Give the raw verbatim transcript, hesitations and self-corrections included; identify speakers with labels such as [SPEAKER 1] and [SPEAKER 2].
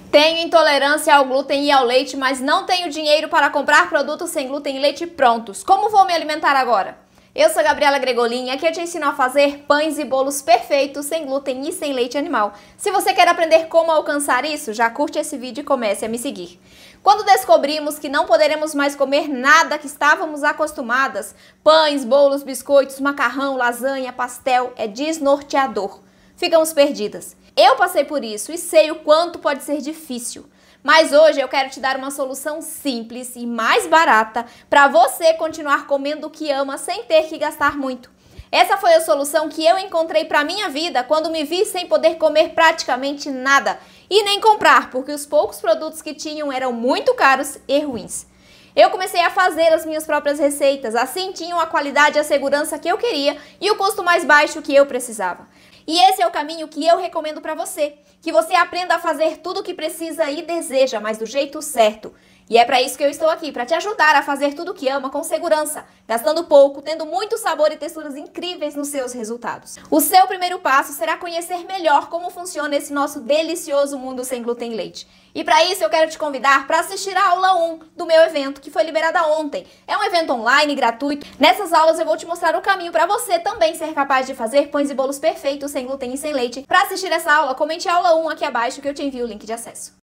[SPEAKER 1] Tenho intolerância ao glúten e ao leite, mas não tenho dinheiro para comprar produtos sem glúten e leite prontos. Como vou me alimentar agora? Eu sou a Gabriela Gregolin e aqui eu te ensino a fazer pães e bolos perfeitos sem glúten e sem leite animal. Se você quer aprender como alcançar isso, já curte esse vídeo e comece a me seguir. Quando descobrimos que não poderemos mais comer nada que estávamos acostumadas, pães, bolos, biscoitos, macarrão, lasanha, pastel, é desnorteador. Ficamos perdidas. Eu passei por isso e sei o quanto pode ser difícil. Mas hoje eu quero te dar uma solução simples e mais barata para você continuar comendo o que ama sem ter que gastar muito. Essa foi a solução que eu encontrei para minha vida quando me vi sem poder comer praticamente nada e nem comprar, porque os poucos produtos que tinham eram muito caros e ruins. Eu comecei a fazer as minhas próprias receitas, assim tinham a qualidade e a segurança que eu queria e o custo mais baixo que eu precisava. E esse é o caminho que eu recomendo para você, que você aprenda a fazer tudo o que precisa e deseja, mas do jeito certo. E é para isso que eu estou aqui, para te ajudar a fazer tudo o que ama com segurança, gastando pouco, tendo muito sabor e texturas incríveis nos seus resultados. O seu primeiro passo será conhecer melhor como funciona esse nosso delicioso mundo sem glúten e leite. E para isso eu quero te convidar para assistir a aula um do meu evento, que foi liberada ontem. É um evento online, gratuito. Nessas aulas eu vou te mostrar o caminho para você também ser capaz de fazer pães e bolos perfeitos sem glúten e sem leite. Para assistir essa aula, comente a aula um aqui abaixo que eu te envio o link de acesso.